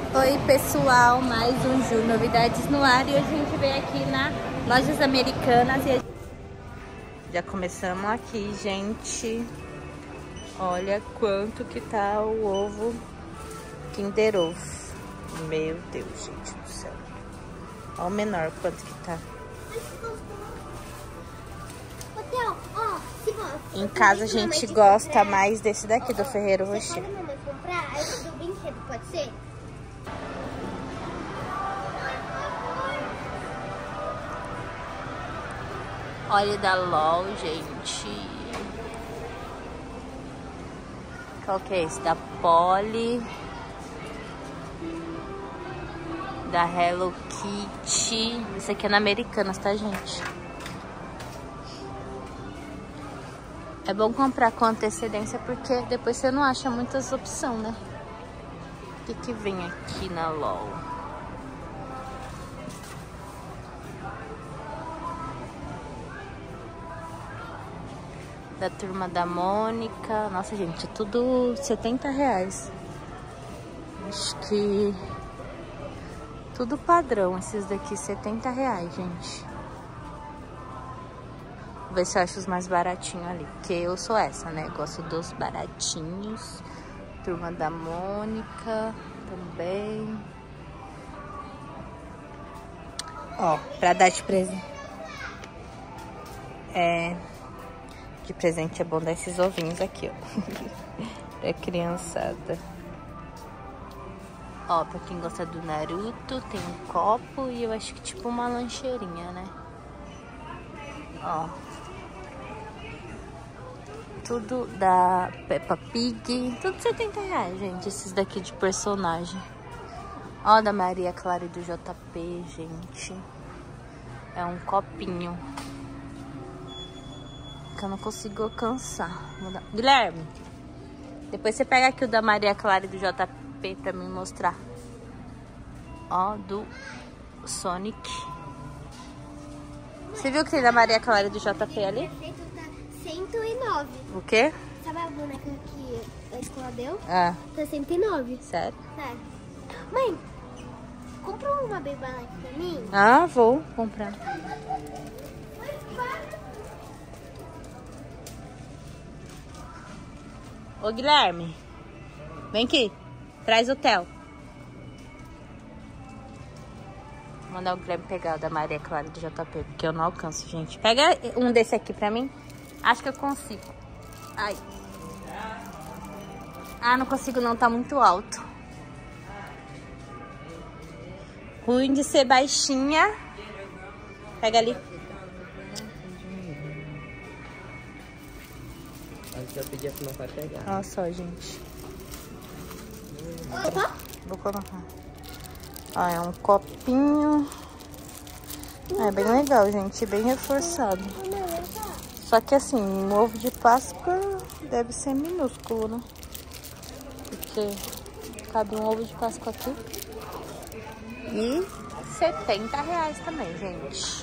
Oi pessoal, mais um Ju Novidades no ar e hoje a gente veio aqui na Lojas Americanas e já começamos aqui, gente. Olha quanto que tá o ovo Kinder Ovo. Meu Deus, gente do céu. Olha o menor quanto que tá. Em casa a gente gosta mais desse daqui do Ferreiro Rocher. Pode ser? Olha da LOL, gente. Qual que é esse? Da Polly. Da Hello Kitty. Isso aqui é na Americanas, tá, gente? É bom comprar com antecedência porque depois você não acha muitas opções, né? O que vem aqui na LOL? Da Turma da Mônica. Nossa, gente, é tudo R$70. Acho que tudo padrão, esses daqui R$70, gente. Vou ver se eu acho os mais baratinhos ali, porque eu sou essa, né? Gosto dos baratinhos. Turma da Mônica também. Ó, pra dar de presente. De presente é bom dar esses ovinhos aqui, ó. Pra criançada. Ó, pra quem gosta do Naruto, tem um copo e eu acho que tipo uma lancheirinha, né? Ó. Tudo da Peppa Pig. Tudo R$70, gente. Esses daqui de personagem. Ó, da Maria Clara e do JP, gente. É um copinho. Que eu não consigo alcançar. Guilherme, depois você pega aqui o da Maria Clara e do JP pra me mostrar. Ó, do Sonic. Você viu que tem da Maria Clara e do JP ali? 109. O quê? Sabe a boneca que a escola deu? Ah. Tá 109. Sério? Sério. Mãe, compra uma Baby Life pra mim? Ah, vou comprar. Ô, Guilherme, vem aqui. Traz o Theo. Vou mandar o Guilherme pegar o da Maria Clara do JP, porque eu não alcanço, gente. Pega um desse aqui pra mim. Acho que eu consigo. Ai. Ah, não consigo não, tá muito alto. Ruim de ser baixinha. Pega ali. Eu pedi que não vai pegar. Olha só, gente. Vou colocar. Ó, é um copinho. É bem legal, gente. Bem reforçado. Só que assim, um ovo de Páscoa deve ser minúsculo, né? Porque cabe um ovo de Páscoa aqui. E R$70 também, gente.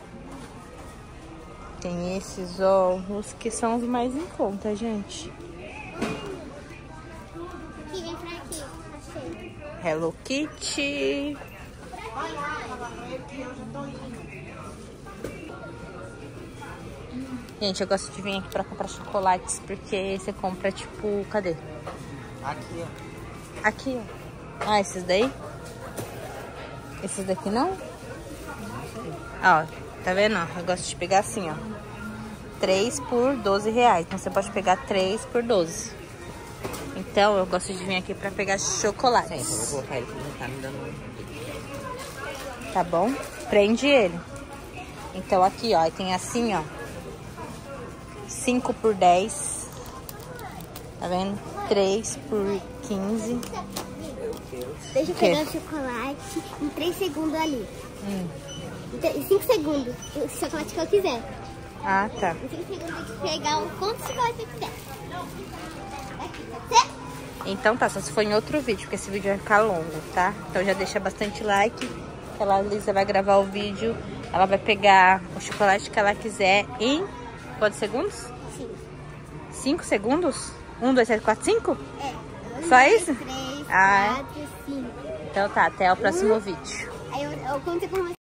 Tem esses ovos que são os mais em conta, gente. Aqui, vem pra aqui. Achei. Hello Kitty. Gente, eu gosto de vir aqui pra comprar chocolates, porque você compra, tipo, cadê? Aqui, ó. Aqui, ó. Ah, esses daí? Esses daqui não? Ó, tá vendo? Eu gosto de pegar assim, ó. 3 por R$12. Então você pode pegar 3 por 12. Então eu gosto de vir aqui pra pegar chocolate. Sim, eu vou colocar ele que não tá me dando. Tá bom? Prende ele. Então aqui, ó, tem assim, ó. 5 por 10. Tá vendo? 3 por 15. Meu Deus. Deixa eu pegar o chocolate em 3 segundos ali. Em 5 segundos. O chocolate que eu quiser. Ah, tá. Em 5 segundos eu tenho que pegar o quanto chocolate eu quiser. Aqui, pode ser? Então tá, só se for em outro vídeo, porque esse vídeo vai ficar longo, tá? Então já deixa bastante like, que a Lisa vai gravar o vídeo. Ela vai pegar o chocolate que ela quiser em quantos segundos? Sim. 5 segundos? 1, 2, 3, 4, 5? É. Só isso? 3, Ah, 4, 5. Então tá, até o próximo vídeo. Aí eu conto pra você.